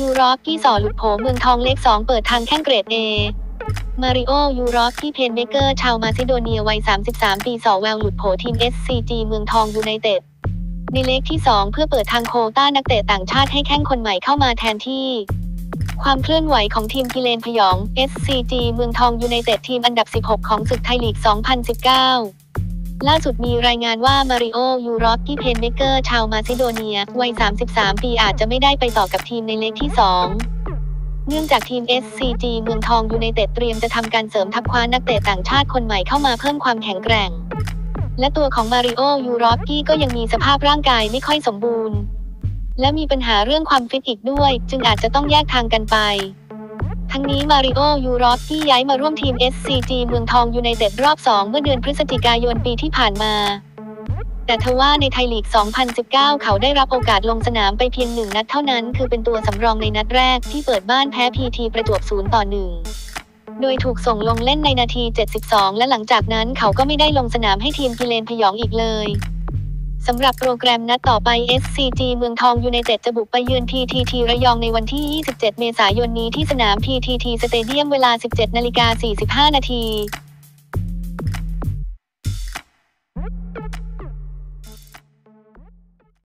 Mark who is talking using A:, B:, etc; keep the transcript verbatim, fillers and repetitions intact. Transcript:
A: ร็อกกี้ส่อหลุดโผเมืองทองเลขสองเปิดทางแข้งเกรด เอ มาริโอ ยูร็อกกี้เพนเบเกอร์ชาวมาซิโดเนียวัยสามสิบสามปีส่อแววหลุดโผทีม เอส ซี จี เมืองทองยูไนเต็ดในเลขที่สองเพื่อเปิดทางโควต้านักเตะต่างชาติให้แข้งคนใหม่เข้ามาแทนที่ความเคลื่อนไหวของทีมกิเลนพยอง เอส ซี จี เมืองทองยูไนเต็ดทีมอันดับสิบหกของศึกไทยลีก สองพันสิบเก้า ล่าสุดมีรายงานว่ามาริโอ ยูร็อกกี้เพนเบเกอร์ชาวมาซิโดเนียวัยสามสิบสามปีอาจจะไม่ได้ไปต่อกับทีมในเลขที่สองเนื่องจากทีม เอส ซี จี เมืองทองยูไนเต็ดเตรียมจะทำการเสริมทัพคว้านักเตะต่างชาติคนใหม่เข้ามาเพิ่มความแข็งแกร่งและตัวของมาริโอ ยูร็อกกี้ก็ยังมีสภาพร่างกายไม่ค่อยสมบูรณ์และมีปัญหาเรื่องความฟิตอีกด้วยจึงอาจจะต้องแยกทางกันไปทั้งนี้มาริโอ ยูร็อกกี้ย้ายมาร่วมทีม เอส ซี จี เมืองทองยูไนเต็ดรอบสองเมื่อเดือนพฤศจิกายนปีที่ผ่านมาแต่ทว่าในไทยลีก สองพันสิบเก้า เขาได้รับโอกาสลงสนามไปเพียงหนึ่งนัดเท่านั้นคือเป็นตัวสำรองในนัดแรกที่เปิดบ้านแพ้ พี ที ประจวบ ศูนย์ต่อหนึ่ง โดยถูกส่งลงเล่นในนาที เจ็ดสิบสอง และหลังจากนั้นเขาก็ไม่ได้ลงสนามให้ทีมกิเลนพยองอีกเลยสำหรับโปรแกรมนัดต่อไป เอส ซี จี เมืองทองยูไนเต็ดจะบุกไปเยือน พี ที ที ระยองในวันที่ ยี่สิบเจ็ด เมษายนนี้ที่สนาม พี ที ที สเตเดียมเวลา สิบเจ็ดนาฬิกาสี่สิบห้านาที